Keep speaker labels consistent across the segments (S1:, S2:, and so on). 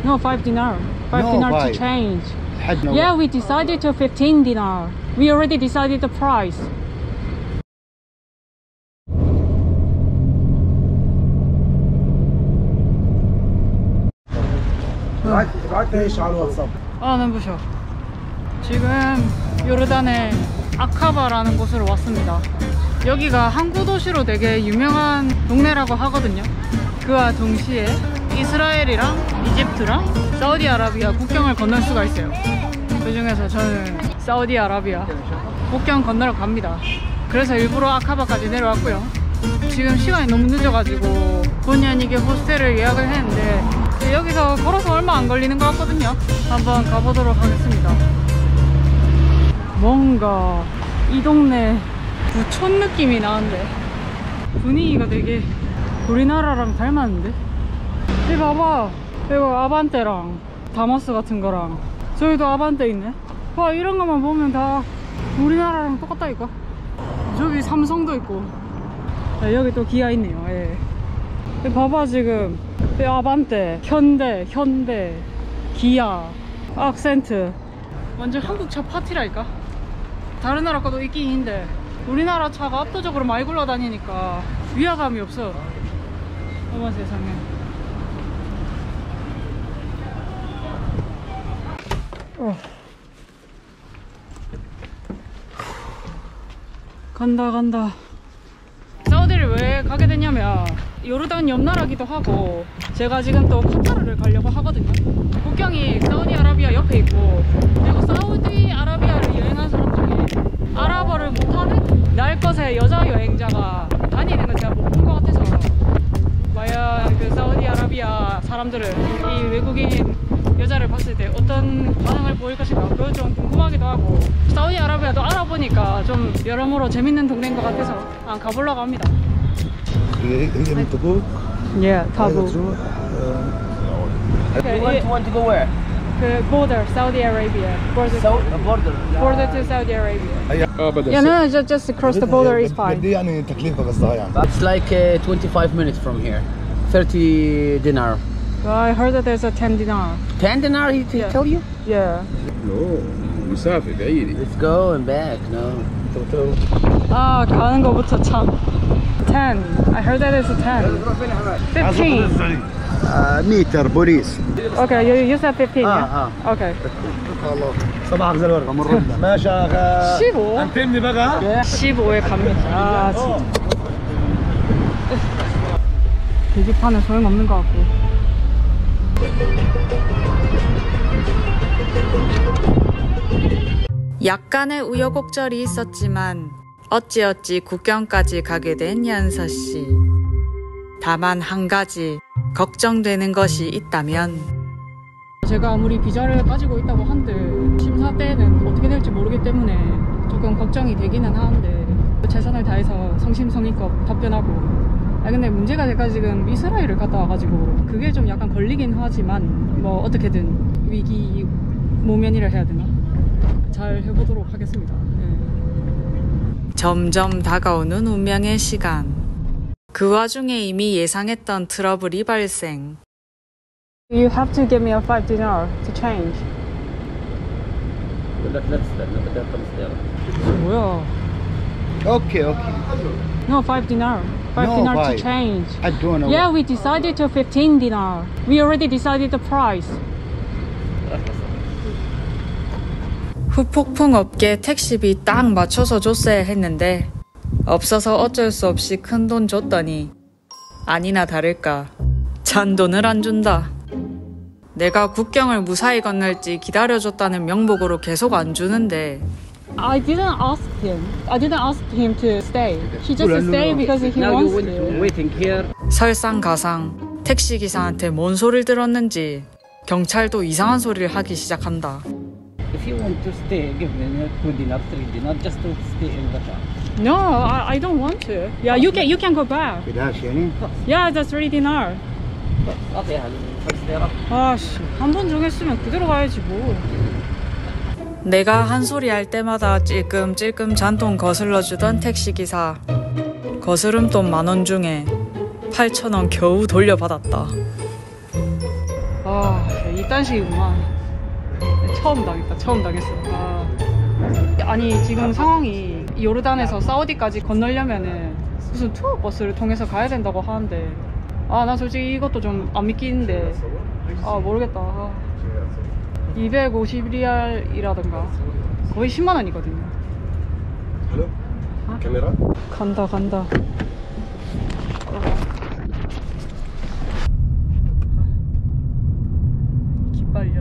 S1: No, 5 dinar. 5
S2: No,
S1: dinar to
S2: 5.
S1: change.
S2: حد نوع.
S1: Yeah, we decided to 15 dinar. We already decided the price. 아, 눈부셔. 지금 요르단의 아카바라는 곳으로 왔습니다. 여기가 항구 도시로 되게 유명한 동네라고 하거든요. 그와 동시에 이스라엘이랑 이집트랑 사우디아라비아 국경을 건널 수가 있어요. 그 중에서 저는 사우디아라비아 국경 건너러 갑니다. 그래서 일부러 아카바까지 내려왔고요. 지금 시간이 너무 늦어가지고 본의 아니게 호스텔을 예약을 했는데 여기서 걸어서 얼마 안 걸리는 것 같거든요. 한번 가보도록 하겠습니다. 뭔가 이 동네 부촌 느낌이 나는데 분위기가 되게 우리나라랑 닮았는데? 여기 봐봐, 이거 아반떼랑 다머스 같은 거랑 저기도 아반떼 있네. 와, 이런 것만 보면 다 우리나라랑 똑같다니까. 저기 삼성도 있고. 아, 여기 또 기아 있네요. 예. 여기 봐봐, 지금 아반떼, 현대, 기아, 악센트. 완전 한국 차 파티랄까? 다른 나라 거도 있긴 있는데 우리나라 차가 압도적으로 많이 굴러다니니까 위화감이 없어. 어머 세상에. 간다. 사우디를 왜 가게 됐냐면 요르단 옆나라기도 하고 제가 지금 또 카타르를 가려고 하거든요. 국경이 사우디아라비아 옆에 있고, 그리고 사우디아라비아를 여행한 사람 중에 아랍어를 못하는 날 것의 여자 여행자가 다니는 건 제가 못 본 것 같아서 과연 그 사우디아라비아 사람들은 이 외국인 여자를 봤을 때 어떤 반응을 보일 것인가, 그거 좀 궁금하기도 하고, 사우디아라비아도 알아보니까 좀 여러모로 재밌는 동네인 것 같아서 가보려고 합니다.
S2: هي من تبوك.
S1: Yeah, Tabuk.
S3: You want to go where?
S1: The border, Saudi Arabia. Border to Saudi Arabia. Yeah, no, just across the border is fine.
S2: بدي يعني تكلفة قصدها يعني.
S3: It's like 25 minutes from here. 30 dinar.
S1: Well, I heard that there's a 10 dinar.
S3: 10 dinar he tell you?
S1: Yeah.
S4: No, مسافة بعيدة.
S3: Let's go and back. No.
S1: 아, 가는 거부터 참. 10. I heard that it's a 10. 15.
S2: متر بوليس.
S1: Okay, you said 15, yeah? Okay.
S2: صباحك زي الورقة مرة ما شاغل.
S1: 15?
S2: انتمني بقى.
S1: 15에 갑니다. 아, 진짜. 계기판은 소용없는 것 같고. 약간의 우여곡절이 있었지만 어찌어찌 국경까지 가게 된 연서씨. 다만 한 가지 걱정되는 것이 있다면, 제가 아무리 비자를 가지고 있다고 한들 심사 때는 어떻게 될지 모르기 때문에 조금 걱정이 되기는 하는데 최선을 다해서 성심성의껏 답변하고. 근데 문제가 제가 지금 이스라엘을 갔다 와가지고 그게 좀 약간 걸리긴 하지만 뭐 어떻게든 위기 모면이라 해야 되나? 잘 해보도록 하겠습니다. 점점 다가오는 운명의 시간. 그 와중에 이미 예상했던 트러블이 발생. You have to give me a 5 dinar to change. 뭐야?
S2: اوكي.
S1: No, 5 dinar. 5
S2: No,
S1: dinar to
S2: 5.
S1: change.
S2: I don't know.
S1: Yeah, we decided to 15 dinar. We already decided the price. 후폭풍 없게 택시비 딱 맞춰서 줬어야 했는데 없어서 어쩔 수 없이 큰돈 줬더니 아니나 다를까 잔돈을 안 준다. 내가 국경을 무사히 건널지 기다려줬다는 명목으로 계속 안 주는데. I didn't ask him to stay. He just stayed because he wants to.
S3: Waiting here.
S1: 설상가상 택시기사한테 뭔 소리를 들었는지 경찰도 이상한 소리를 하기 시작한다.
S3: If you want to stay, give me 2 dinar, 3 dinar, just to stay in the car.
S1: No, I don't want to. Yeah, you can go back.
S2: بدهاش يعني.
S1: Yeah, that's 3 dinar.
S3: Okay, 5 dinar.
S1: 아씨, 한 번 정했으면 그대로 가야지 뭐. 내가 한 소리 할 때마다 찔끔찔끔 잔돈 거슬러 주던 택시기사. 거스름 돈 10,000원 중에 8,000원 겨우 돌려받았다. 아, 이딴 식이구만. 처음 당했다. 처음 당했어. 아. 아니 지금 상황이 요르단에서 사우디까지 건너려면은 무슨 투어 버스를 통해서 가야 된다고 하는데, 아 나 솔직히 이것도 좀 안 믿기는데, 아 모르겠다. 250리알이라던가 거의 10만원이거든요.
S2: Hello? Camera?
S1: 간다 간다. 기빨려.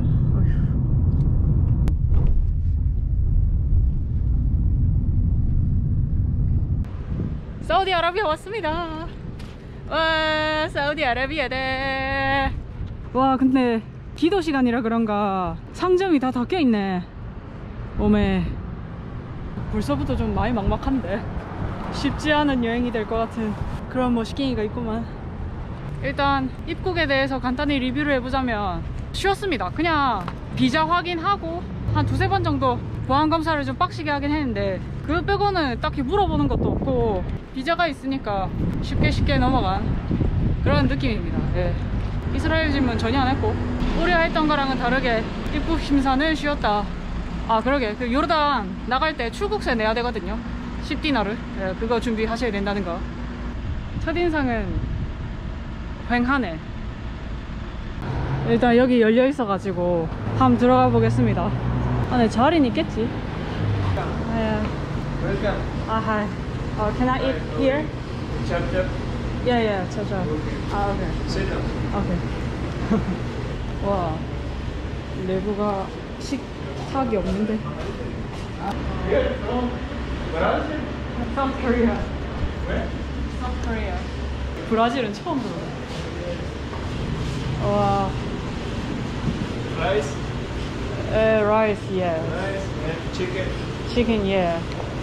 S1: 사우디아라비아 왔습니다. 와, 사우디아라비아다. 와, 근데 기도 시간이라 그런가 상점이 다 닫혀 있네. 오메, 벌써부터 좀 많이 막막한데 쉽지 않은 여행이 될 것 같은 그런 머시기가 있구만. 일단 입국에 대해서 간단히 리뷰를 해보자면 쉬웠습니다. 그냥 비자 확인하고 한 두세 번 정도 보안검사를 좀 빡시게 하긴 했는데, 그거 빼고는 딱히 물어보는 것도 없고 비자가 있으니까 쉽게 넘어간 그런 느낌입니다. 예. 이스라엘 질문 전혀 안 했고 우려했던 거랑은 다르게 입국 심사는 쉬웠다. 아 그러게, 그 요르단 나갈 때 출국세 내야 되거든요. 10디나를. 예, 그거 준비하셔야 된다는 거. 첫인상은 휑하네. 일단 여기 열려 있어 가지고 한번 들어가 보겠습니다. 안에 자리는 있겠지? hi. Can I eat here? Yeah, chop. Okay. Okay. 와, 내부가 식탁이 없는데. South Korea. South Korea. 브라질은 처음 들어요. 와.
S2: Rice?
S1: Rice, yeah.
S2: Rice and chicken.
S1: Chicken, yeah.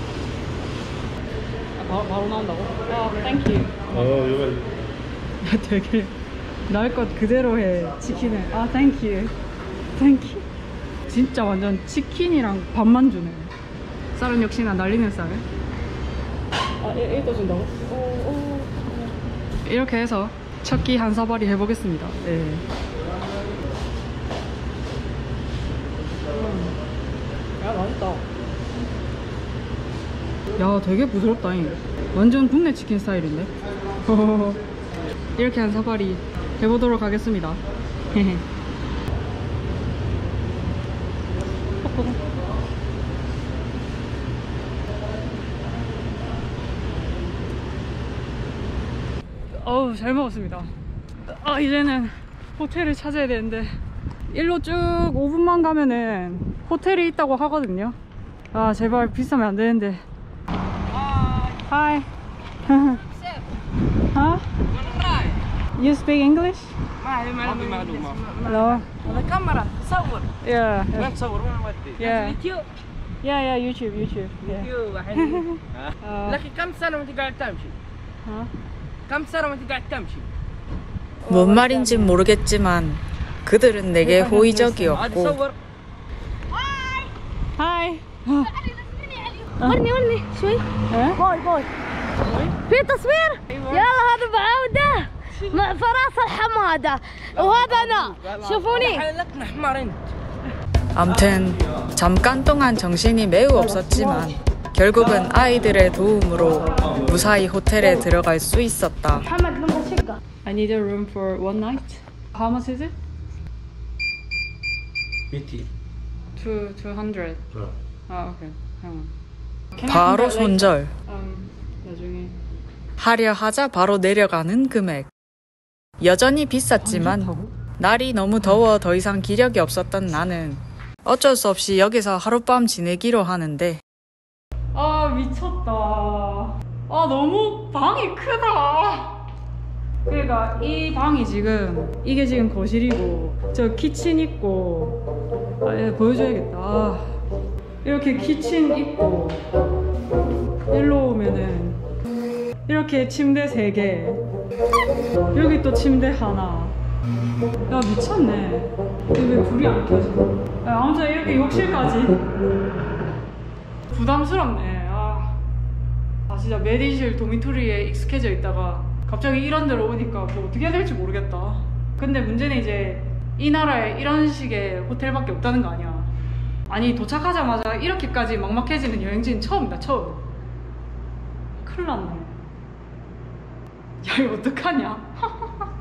S1: 바로 나온다고? 아, thank you.
S2: 이거
S1: 되게 날 것 그대로 해, 치킨을. 아, thank you. Thank you. 진짜 완전 치킨이랑 밥만 주네. 쌀은 역시나 날리는 쌀. 아, 1도 준다고? 오. 이렇게 해서 첫 끼 한 사발이 해보겠습니다. 네. 야, 맛있다. 야, 되게 부드럽다잉. 완전 국내 치킨 스타일인데. 이렇게 한 사발이 해보도록 하겠습니다. 어우, 잘 먹었습니다. 아, 이제는 호텔을 찾아야 되는데 일로 쭉 5분만 가면은 호텔이 있다고 하거든요. 아, 제발 비싸면 안 되는데. Hi. Huh? You speak English?
S3: ما هي معلومة.
S1: Hello.
S3: هذا كاميرا تصور.
S1: Yeah.
S3: وين تصور؟ وين نودي؟
S1: Yeah.
S3: يوتيوب.
S1: Yeah, YouTube. Yeah.
S3: يوتيوب حلو. لكن كم سنة وانت قاعد تمشي؟
S1: Huh?
S3: كم سنة وانت قاعد تمشي؟
S5: 뭔 말인진 모르겠지만 그들은 내게
S3: هذا
S5: 호의적이었고
S3: تصور.
S1: Hi.
S6: ورني شوي. باي في تصوير. يلا هذا بعودة مع فراس الحمادة وهذا أنا شوفوني.
S3: لك حمار انت.
S5: 암튼 잠깐 동안 정신이 매우 없었지만 결국은 아이들의 도움으로 무사히 호텔에 들어갈 수 있었다.
S6: محمد لما شقة.
S1: I need a room for one night. How much is it? 200. 아, 오케이.
S5: 바로 손절.
S1: 나중에.
S5: 하려 하자 바로 내려가는 금액. 여전히 비쌌지만 날이 너무 더워 더 이상 기력이 없었던 나는 어쩔 수 없이 여기서 하룻밤 지내기로 하는데,
S1: 아, 미쳤다. 아, 너무 방이 크다. 그러니까 이 방이 지금, 이게 지금 거실이고 저 키친 있고, 아, 얘 보여줘야겠다. 아, 이렇게 키친 있고, 일로 오면은 이렇게 침대 3개, 여기 또 침대 하나. 야, 미쳤네. 근데 왜 불이 안 켜져? 야, 아무튼 이렇게 욕실까지. 부담스럽네. 아, 진짜 메디실 도미토리에 익숙해져 있다가 갑자기 이런 데로 오니까 뭐 어떻게 해야 될지 모르겠다. 근데 문제는 이제 이 나라에 이런 식의 호텔밖에 없다는 거 아니야. 아니 도착하자마자 이렇게까지 막막해지는 여행지는 처음이다 처음. 큰일 났네. 야 이거 어떡하냐.